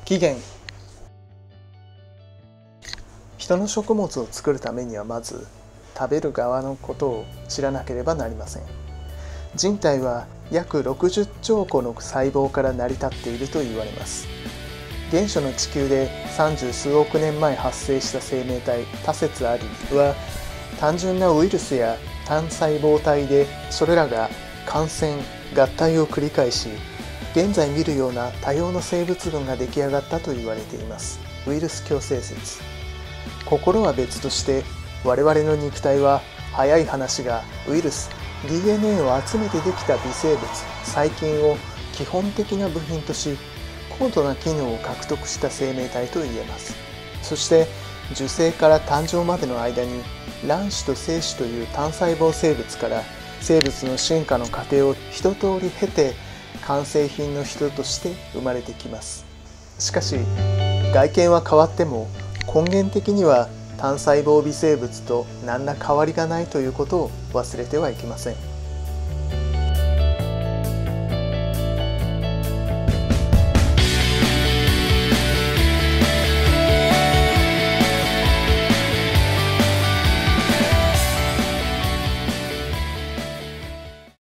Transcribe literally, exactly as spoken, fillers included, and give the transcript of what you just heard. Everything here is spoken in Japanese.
起源。人の食物を作るためにはまず食べる側のことを知らなければなりません。人体は約ろくじゅっちょうこの細胞から成り立っていると言われます。原初の地球で三十数億年前発生した生命体多節ありは単純なウイルスや単細胞体で、それらが感染合体を繰り返し現在見るような多様な生物群が出来上がったと言われています。ウイルス共生説。心は別として、我々の肉体は早い話がウイルス ディーエヌエー を集めてできた微生物細菌を基本的な部品とし、高度な機能を獲得した生命体と言えます。そして受精から誕生までの間に卵子と精子という単細胞生物から生物の進化の過程を一通り経て完成品の人として生まれてきます。しかし外見は変わっても根源的には単細胞微生物と何ら変わりがないということを忘れてはいけません。